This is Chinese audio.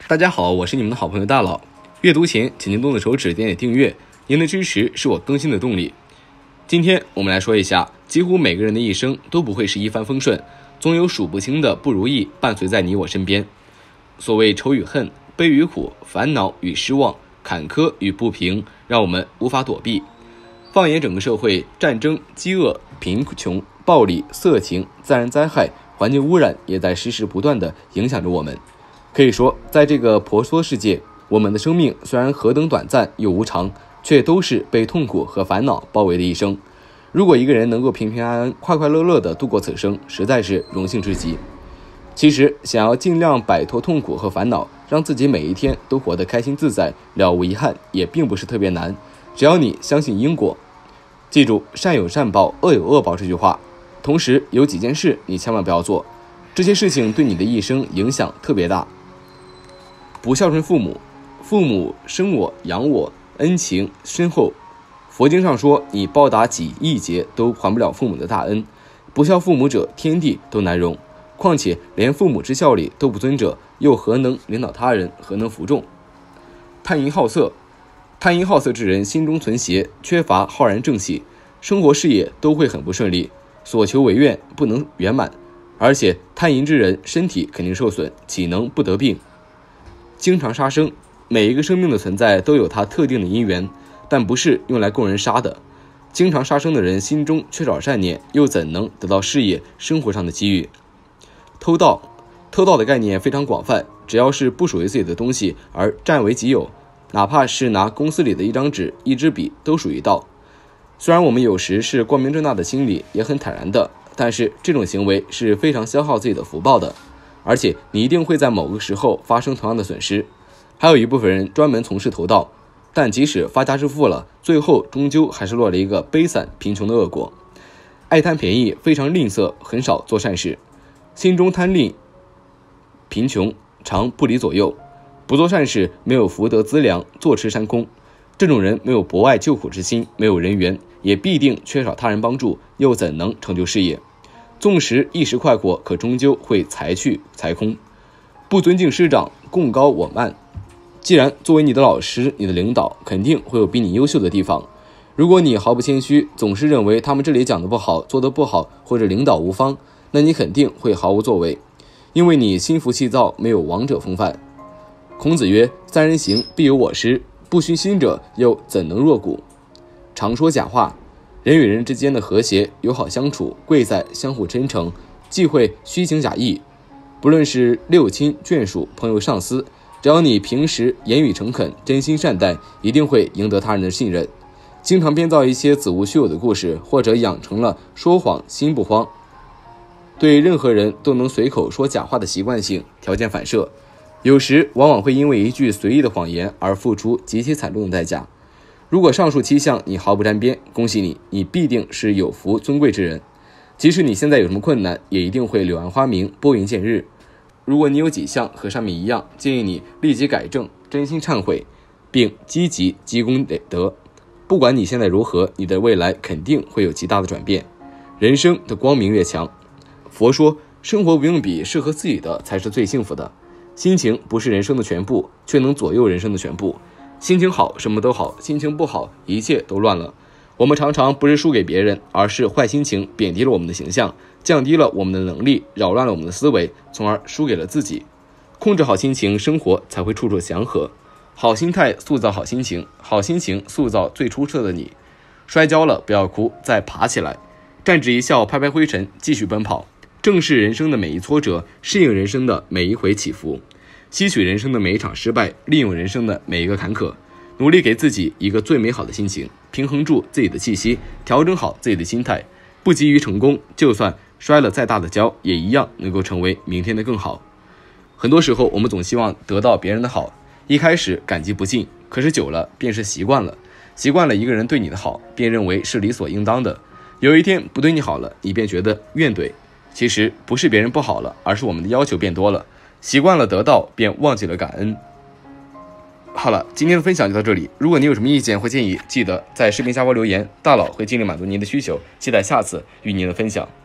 大家好，我是你们的好朋友大佬。阅读前，请您动动手指点点订阅，您的支持是我更新的动力。今天我们来说一下，几乎每个人的一生都不会是一帆风顺，总有数不清的不如意伴随在你我身边。所谓愁与恨、悲与苦、烦恼与失望、坎坷与不平，让我们无法躲避。放眼整个社会，战争、饥饿、贫穷、暴力、色情、自然灾害、环境污染也在时时不断地影响着我们。可以说，在这个婆娑世界，我们的生命虽然何等短暂又无常，却都是被痛苦和烦恼包围的一生。如果一个人能够平平安安、快快乐乐地度过此生，实在是荣幸至极。其实，想要尽量摆脱痛苦和烦恼，让自己每一天都活得开心自在、了无遗憾，也并不是特别难。只要你相信因果，记住善有善报，恶有恶报这句话。同时，有几件事你千万不要做，这些事情对你的一生影响特别大。不孝顺父母，父母生我养我，恩情深厚。佛经上说，你报答几亿劫都还不了父母的大恩，不孝父母者，天地都难容。况且连父母之孝礼都不遵者，又何能领导他人，何能服众？贪淫好色，贪淫好色之人心中存邪，缺乏浩然正气，生活事业都会很不顺利，所求为愿不能圆满，而且贪淫之人身体肯定受损，岂能不得病？经常杀生，每一个生命的存在都有它特定的因缘，但不是用来供人杀的。经常杀生的人心中缺少善念，又怎能得到事业生活上的机遇？偷盗的概念非常广泛，只要是不属于自己的东西而占为己有，哪怕是拿公司里的一张纸一支笔都属于盗。虽然我们有时是光明正大的心理，也很坦然的，但是这种行为是非常消耗自己的福报的，而且你一定会在某个时候发生同样的损失。还有一部分人专门从事偷盗，但即使发家致富了，最后终究还是落了一个悲惨贫穷的恶果。爱贪便宜，非常吝啬，很少做善事，心中贪吝贫穷，常不离左右，不做善事，没有福德资粮，坐吃山空。这种人没有博爱救苦之心，没有人缘，也必定缺少他人帮助，又怎能成就事业？纵使一时快活，可终究会财去财空。不尊敬师长，共高我慢。既然作为你的老师，你的领导肯定会有比你优秀的地方，如果你毫不谦虚，总是认为他们这里讲的不好，做得不好，或者领导无方，那你肯定会毫无作为，因为你心浮气躁，没有王者风范。孔子曰：三人行，必有我师，不虚心者，又怎能若谷？常说假话，人与人之间的和谐友好相处，贵在相互真诚，忌讳虚情假意。不论是六亲眷属、朋友上司，只要你平时言语诚恳，真心善待，一定会赢得他人的信任。经常编造一些子无虚有的故事，或者养成了说谎心不慌，对任何人都能随口说假话的习惯性，条件反射，有时往往会因为一句随意的谎言而付出极其惨重的代价。如果上述7项你毫不沾边，恭喜你，你必定是有福尊贵之人。即使你现在有什么困难，也一定会柳暗花明，拨云见日。如果你有几项和上面一样，建议你立即改正，真心忏悔，并积极积功累德。不管你现在如何，你的未来肯定会有极大的转变，人生的光明越强。佛说，生活不用比，适合自己的才是最幸福的。心情不是人生的全部，却能左右人生的全部。心情好，什么都好；心情不好，一切都乱了。我们常常不是输给别人，而是坏心情贬低了我们的形象，降低了我们的能力，扰乱了我们的思维，从而输给了自己。控制好心情，生活才会处处祥和。好心态塑造好心情，好心情塑造最出色的你。摔跤了不要哭，再爬起来，站直一笑，拍拍灰尘，继续奔跑。正视人生的每一挫折，适应人生的每一回起伏，吸取人生的每一场失败，利用人生的每一个坎坷，努力给自己一个最美好的心情，平衡住自己的气息，调整好自己的心态，不急于成功，就算摔了再大的跤，也一样能够成为明天的更好。很多时候我们总希望得到别人的好，一开始感激不尽，可是久了便是习惯了，习惯了一个人对你的好，便认为是理所应当的。有一天不对你好了，你便觉得怨怼。其实不是别人不好了，而是我们的要求变多了，习惯了得到，便忘记了感恩。好了，今天的分享就到这里。如果你有什么意见或建议，记得在视频下方留言，大佬会尽力满足您的需求。期待下次与您的分享。